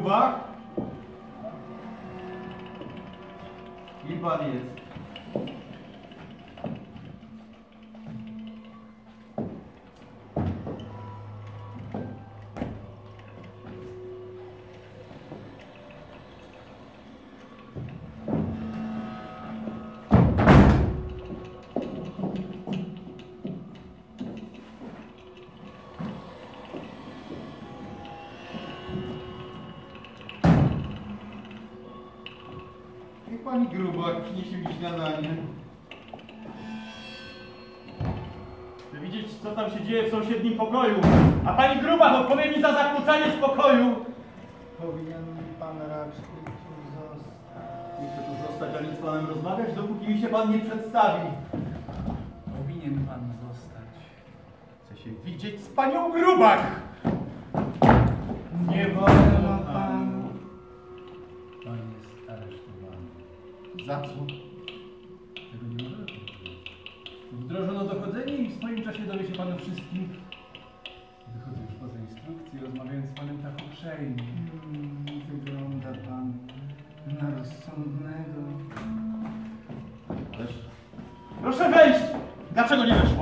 Grubak? Kim pan jest? Pani Grubak przyniesie mi śniadanie. Chcę widzieć, co tam się dzieje w sąsiednim pokoju. A pani Grubak odpowie mi za zakłócanie spokoju. Powinien pan raczej tu zostać. Nie chcę tu zostać ani z panem rozmawiać, dopóki mi się pan nie przedstawi. Powinien pan zostać. Chcę się widzieć z panią Grubak. Nie wolno panu. Pan jest aresztowany. Za co? Tego nie możemy powiedzieć. Wdrożono dochodzenie i w swoim czasie dowie się pan o wszystkim. Wychodzę już poza instrukcję, rozmawiając z panem tak uprzejmie. Wygląda pan na rozsądnego. Ależ... Proszę wejść! Dlaczego nie weszło?